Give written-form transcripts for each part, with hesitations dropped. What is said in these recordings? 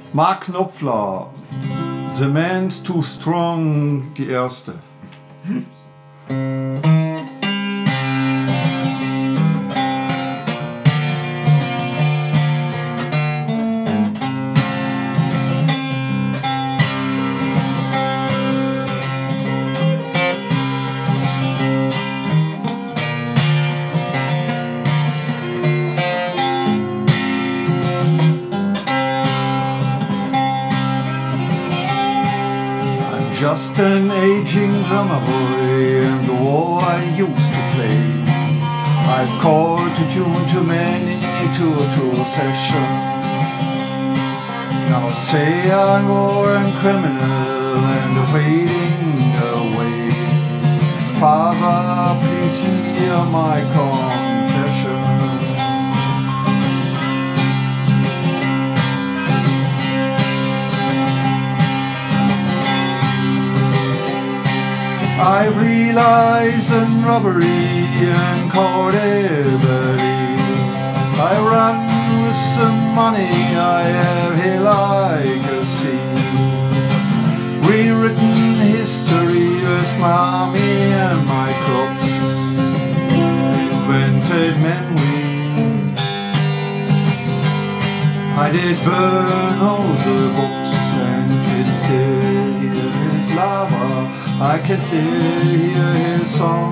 Mark Knopfler, The Man's Too Strong, die erste. Just an aging drummer boy in the war I used to play. I've called to tune too many to a session. Now say I'm war and criminal and fading away. Father, please hear my confession. I've realized in robbery and courtability I run with some money I have here like a sea. Rewritten history with my army and my crooks. Invented memory. I did burn all the books and can still hear his lava. I can still hear his song.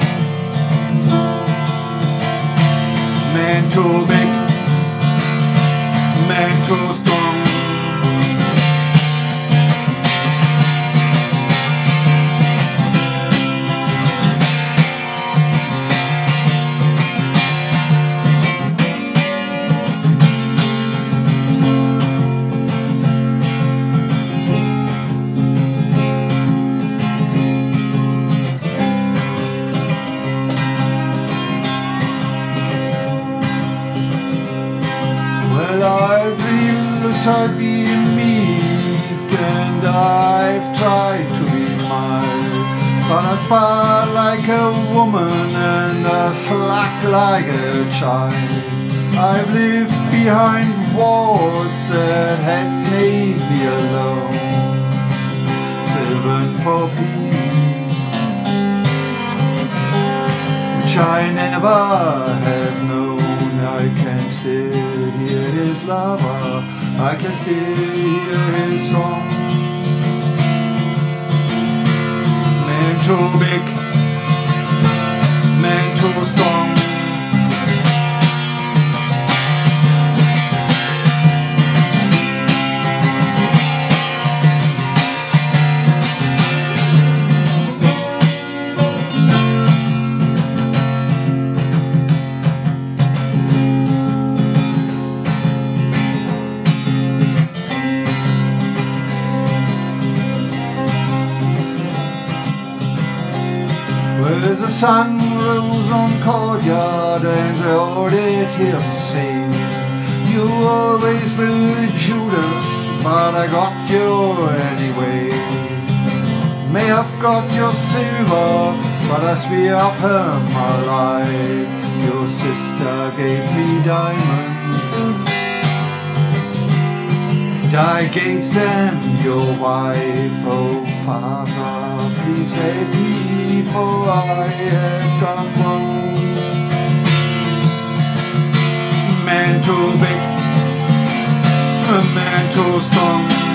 Man too big, man too strong. I've tried being meek and I've tried to be mild, but I spark like a woman and I slack like a child. I've lived behind walls that had made me alone, striven for peace, which I never have known. I can still hear his lover, I can still hear his song. Man too big, man too strong. Well, the sun rose on courtyard and I ordered him saying, you always will Judas, but I got you anyway. May have got your silver, but I swear upon my life, your sister gave me diamonds, and I gave them your wife. Oh Father, please help me, for I have done wrong. Man too big, a man too strong.